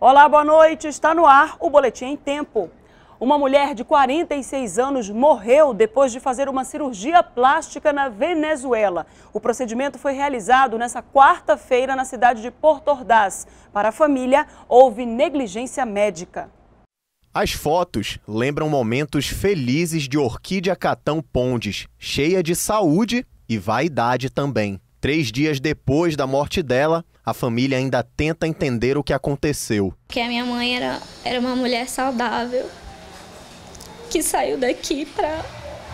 Olá, boa noite. Está no ar o Boletim em Tempo. Uma mulher de 46 anos morreu depois de fazer uma cirurgia plástica na Venezuela. O procedimento foi realizado nesta quarta-feira na cidade de Porto Ordaz. Para a família, houve negligência médica. As fotos lembram momentos felizes de Orquídea Catão Pondes, cheia de saúde e vaidade também. 3 dias depois da morte dela, a família ainda tenta entender o que aconteceu. Porque a minha mãe era uma mulher saudável, que saiu daqui para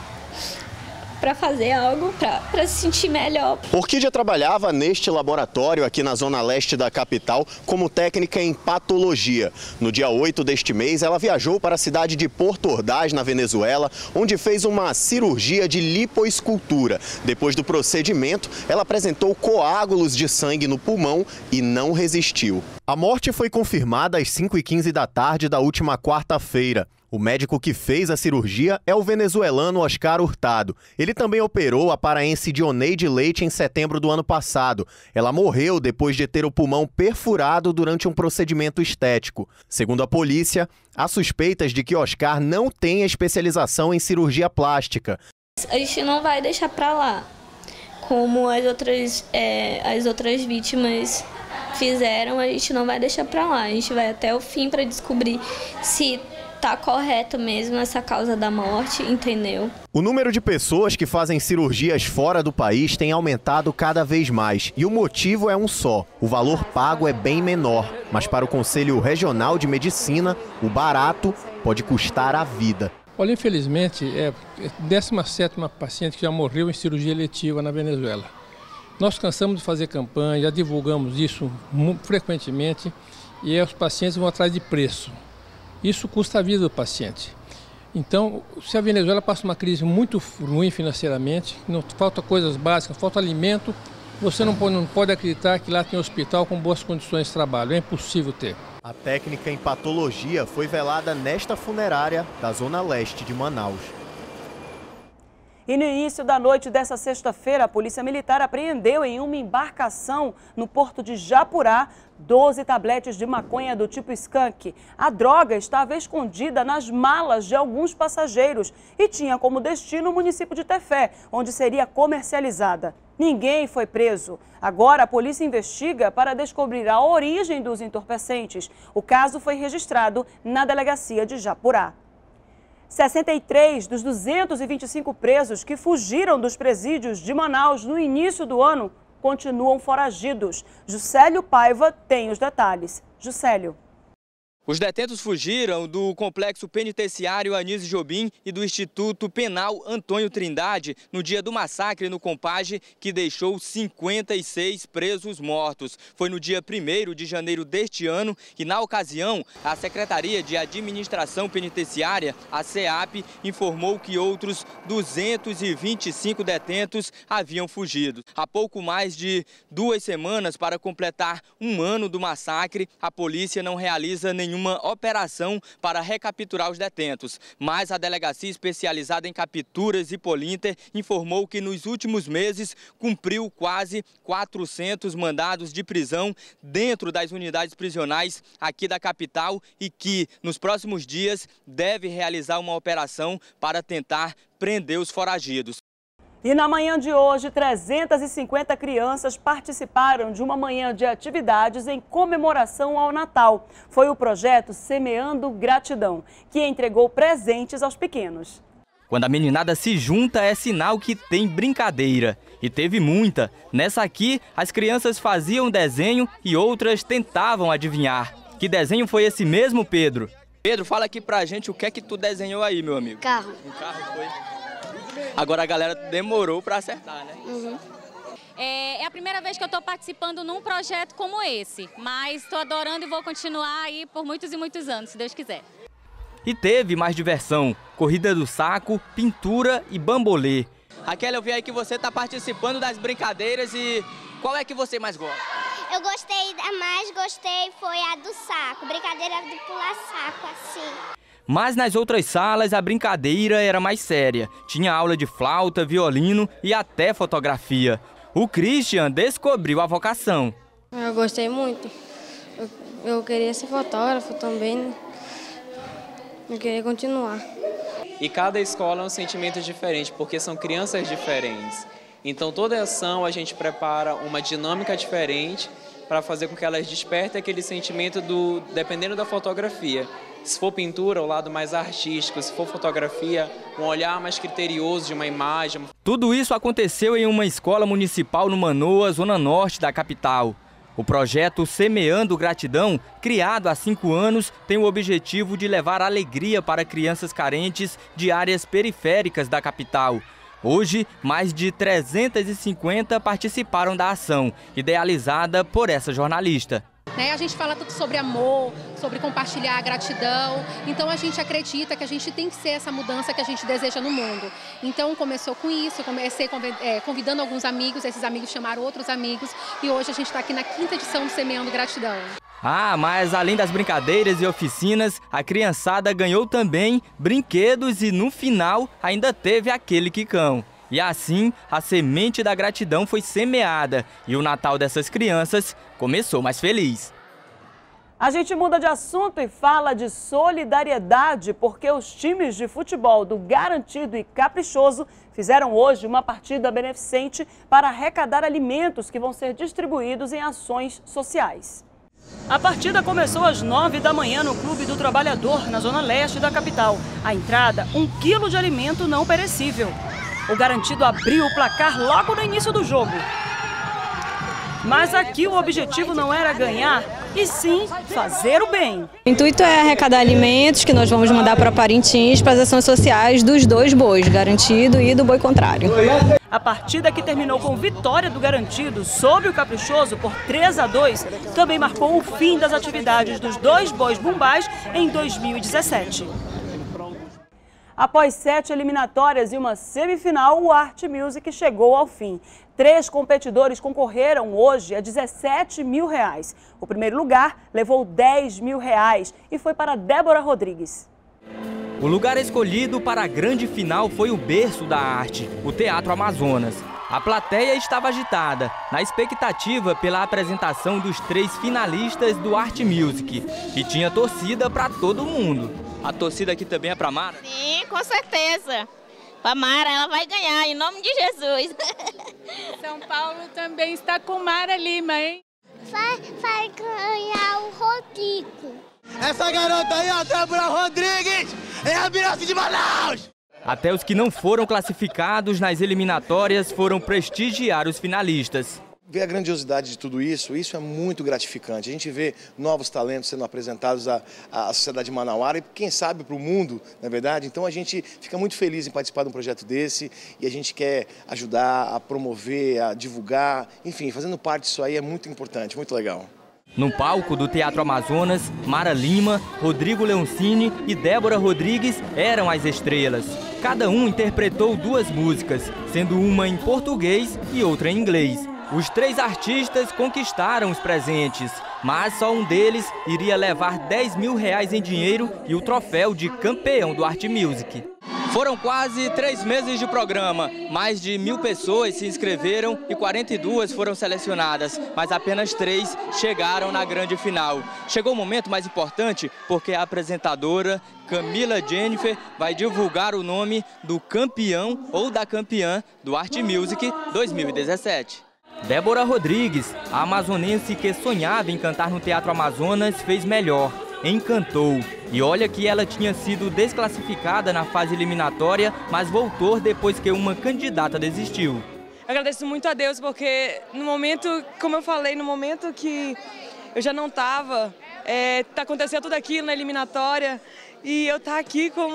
fazer algo, para se sentir melhor. Orquídea trabalhava neste laboratório aqui na zona leste da capital como técnica em patologia. No dia 8 deste mês, ela viajou para a cidade de Porto Ordaz, na Venezuela, onde fez uma cirurgia de lipoescultura. Depois do procedimento, ela apresentou coágulos de sangue no pulmão e não resistiu. A morte foi confirmada às 5h15 da tarde da última quarta-feira. O médico que fez a cirurgia é o venezuelano Oscar Hurtado. Ele também operou a paraense Dioneide Leite em setembro do ano passado. Ela morreu depois de ter o pulmão perfurado durante um procedimento estético. Segundo a polícia, há suspeitas de que Oscar não tenha especialização em cirurgia plástica. A gente não vai deixar para lá, como as outras vítimas fizeram, a gente não vai deixar para lá. A gente vai até o fim para descobrir se tá correto mesmo essa causa da morte, entendeu? O número de pessoas que fazem cirurgias fora do país tem aumentado cada vez mais. E o motivo é um só: o valor pago é bem menor. Mas para o Conselho Regional de Medicina, o barato pode custar a vida. Olha, infelizmente, é a 17ª paciente que já morreu em cirurgia eletiva na Venezuela. Nós cansamos de fazer campanha, já divulgamos isso frequentemente, e os pacientes vão atrás de preço. Isso custa a vida do paciente. Então, se a Venezuela passa uma crise muito ruim financeiramente, não falta coisas básicas, falta alimento, você não pode acreditar que lá tem um hospital com boas condições de trabalho. É impossível ter. A técnica em patologia foi velada nesta funerária da zona leste de Manaus. E no início da noite dessa sexta-feira, a Polícia Militar apreendeu em uma embarcação no porto de Japurá 12 tabletes de maconha do tipo skunk. A droga estava escondida nas malas de alguns passageiros e tinha como destino o município de Tefé, onde seria comercializada. Ninguém foi preso. Agora a polícia investiga para descobrir a origem dos entorpecentes. O caso foi registrado na delegacia de Japurá. 63 dos 225 presos que fugiram dos presídios de Manaus no início do ano continuam foragidos. Juscelio Paiva tem os detalhes. Juscelio. Os detentos fugiram do complexo penitenciário Anísio Jobim e do Instituto Penal Antônio Trindade no dia do massacre no Compage, que deixou 56 presos mortos. Foi no dia 1º de janeiro deste ano e, na ocasião, a Secretaria de Administração Penitenciária, a SEAP, informou que outros 225 detentos haviam fugido. Há pouco mais de 2 semanas para completar um ano do massacre, a polícia não realiza nenhuma operação para recapturar os detentos, mas a Delegacia Especializada em Capturas e Polinter informou que nos últimos meses cumpriu quase 400 mandados de prisão dentro das unidades prisionais aqui da capital e que nos próximos dias deve realizar uma operação para tentar prender os foragidos. E na manhã de hoje, 350 crianças participaram de uma manhã de atividades em comemoração ao Natal. Foi o projeto Semeando Gratidão, que entregou presentes aos pequenos. Quando a meninada se junta, é sinal que tem brincadeira. E teve muita. Nessa aqui, as crianças faziam desenho e outras tentavam adivinhar. Que desenho foi esse mesmo, Pedro? Pedro, fala aqui pra gente o que é que tu desenhou aí, meu amigo. Carro. Um carro foi? Agora a galera demorou para acertar, né? Uhum. É a primeira vez que eu estou participando num projeto como esse, mas estou adorando e vou continuar aí por muitos e muitos anos, se Deus quiser. E teve mais diversão, corrida do saco, pintura e bambolê. Raquel, eu vi aí que você está participando das brincadeiras e qual é que você mais gosta? Eu gostei, a mais gostei foi a do saco, brincadeira de pular saco assim. Mas nas outras salas a brincadeira era mais séria. Tinha aula de flauta, violino e até fotografia. O Christian descobriu a vocação. Eu gostei muito. Eu queria ser fotógrafo também, eu queria continuar. E cada escola é um sentimento diferente, porque são crianças diferentes. Então toda ação a gente prepara uma dinâmica diferente para fazer com que elas despertem aquele sentimento dependendo da fotografia. Se for pintura, o lado mais artístico, se for fotografia, um olhar mais criterioso de uma imagem. Tudo isso aconteceu em uma escola municipal no Manoa, zona norte da capital. O projeto Semeando Gratidão, criado há 5 anos, tem o objetivo de levar alegria para crianças carentes de áreas periféricas da capital. Hoje, mais de 350 participaram da ação, idealizada por essa jornalista. A gente fala tudo sobre amor, sobre compartilhar a gratidão, então a gente acredita que a gente tem que ser essa mudança que a gente deseja no mundo. Então começou com isso, eu comecei convidando alguns amigos, esses amigos chamaram outros amigos e hoje a gente está aqui na 5ª edição do Semeando Gratidão. Mas além das brincadeiras e oficinas, a criançada ganhou também brinquedos e no final ainda teve aquele quicão. E assim, a semente da gratidão foi semeada e o Natal dessas crianças começou mais feliz. A gente muda de assunto e fala de solidariedade, porque os times de futebol do Garantido e Caprichoso fizeram hoje uma partida beneficente para arrecadar alimentos que vão ser distribuídos em ações sociais. A partida começou às 9 da manhã no Clube do Trabalhador, na zona leste da capital. A entrada, 1 quilo de alimento não perecível. O Garantido abriu o placar logo no início do jogo. Mas aqui o objetivo não era ganhar, e sim fazer o bem. O intuito é arrecadar alimentos que nós vamos mandar para Parintins para as ações sociais dos 2 bois, Garantido e do boi contrário. A partida, que terminou com vitória do Garantido sobre o Caprichoso por 3-2, também marcou o fim das atividades dos 2 bois bumbás em 2017. Após 7 eliminatórias e uma semifinal, o Art Music chegou ao fim. 3 competidores concorreram hoje a R$17 mil. O primeiro lugar levou R$10 mil e foi para Débora Rodrigues. O lugar escolhido para a grande final foi o berço da arte, o Teatro Amazonas. A plateia estava agitada, na expectativa pela apresentação dos 3 finalistas do Art Music, e tinha torcida para todo mundo. A torcida aqui também é para Mara? Sim, com certeza. Para Mara, ela vai ganhar, em nome de Jesus. São Paulo também está com Mara Lima, hein? Vai ganhar o Rodrigo. Essa garota aí, a Débora Rodrigues, é a Mirante de Manaus! Até os que não foram classificados nas eliminatórias foram prestigiar os finalistas. Ver a grandiosidade de tudo isso é muito gratificante. A gente vê novos talentos sendo apresentados à sociedade manauara e, quem sabe, para o mundo, na verdade. Então a gente fica muito feliz em participar de um projeto desse e a gente quer ajudar a promover, a divulgar, enfim, fazendo parte disso aí é muito importante, muito legal. No palco do Teatro Amazonas, Mara Lima, Rodrigo Leoncini e Débora Rodrigues eram as estrelas. Cada um interpretou 2 músicas, sendo uma em português e outra em inglês. Os 3 artistas conquistaram os presentes, mas só um deles iria levar R$10 mil em dinheiro e o troféu de campeão do Art Music. Foram quase 3 meses de programa, mais de 1.000 pessoas se inscreveram e 42 foram selecionadas, mas apenas 3 chegaram na grande final. Chegou o momento mais importante porque a apresentadora Camila Jennifer vai divulgar o nome do campeão ou da campeã do Art Music 2017. Débora Rodrigues, a amazonense que sonhava em cantar no Teatro Amazonas, fez melhor, encantou. E olha que ela tinha sido desclassificada na fase eliminatória, mas voltou depois que uma candidata desistiu. Eu agradeço muito a Deus porque no momento, como eu falei, no momento que eu já não estava, tá acontecendo tudo aquilo na eliminatória e eu estar aqui como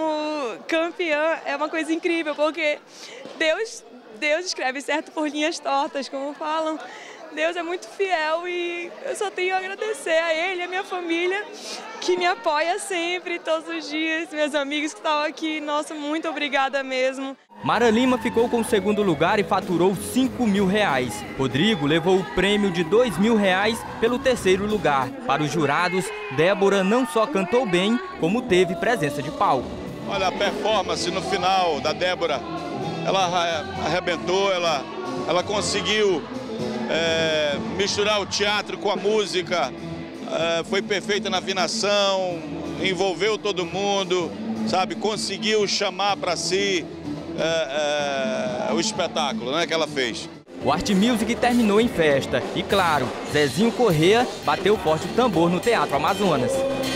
campeã é uma coisa incrível, porque Deus escreve certo por linhas tortas, como falam. Deus é muito fiel e eu só tenho a agradecer a Ele, a minha família, que me apoia sempre, todos os dias, meus amigos que estavam aqui. Nossa, muito obrigada mesmo. Mara Lima ficou com o 2º lugar e faturou R$5 mil. Rodrigo levou o prêmio de R$2 mil pelo 3º lugar. Para os jurados, Débora não só cantou bem, como teve presença de palco. Olha a performance no final da Débora. Ela arrebentou, ela conseguiu misturar o teatro com a música, foi perfeita na afinação, envolveu todo mundo, sabe, conseguiu chamar para si o espetáculo, né, que ela fez. O Art Music terminou em festa e, claro, Zezinho Corrêa bateu forte o tambor no Teatro Amazonas.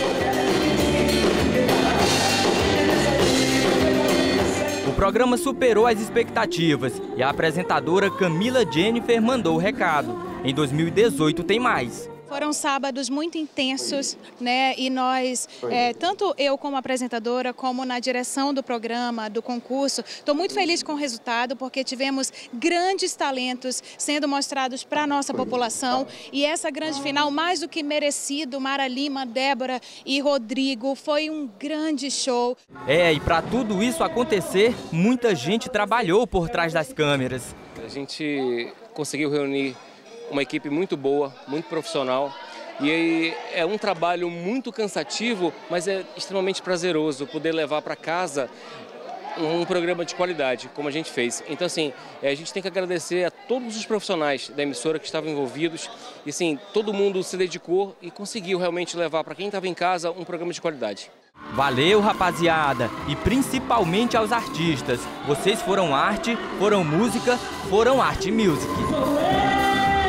O programa superou as expectativas e a apresentadora Camila Jennifer mandou o recado. Em 2018 tem mais. Foram sábados muito intensos, né? E nós, tanto eu como apresentadora, como na direção do programa, do concurso, estou muito feliz com o resultado, porque tivemos grandes talentos sendo mostrados para a nossa população. E essa grande final, mais do que merecido, Mara Lima, Débora e Rodrigo, foi um grande show. E para tudo isso acontecer, muita gente trabalhou por trás das câmeras. A gente conseguiu reunir uma equipe muito boa, muito profissional, e é um trabalho muito cansativo, mas é extremamente prazeroso poder levar para casa um programa de qualidade, como a gente fez. Então, assim, a gente tem que agradecer a todos os profissionais da emissora que estavam envolvidos, e assim, todo mundo se dedicou e conseguiu realmente levar para quem estava em casa um programa de qualidade. Valeu, rapaziada! E principalmente aos artistas. Vocês foram arte, foram música, foram Art Music.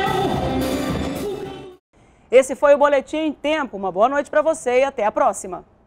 Esse foi o Boletim em Tempo. Uma boa noite para você e até a próxima.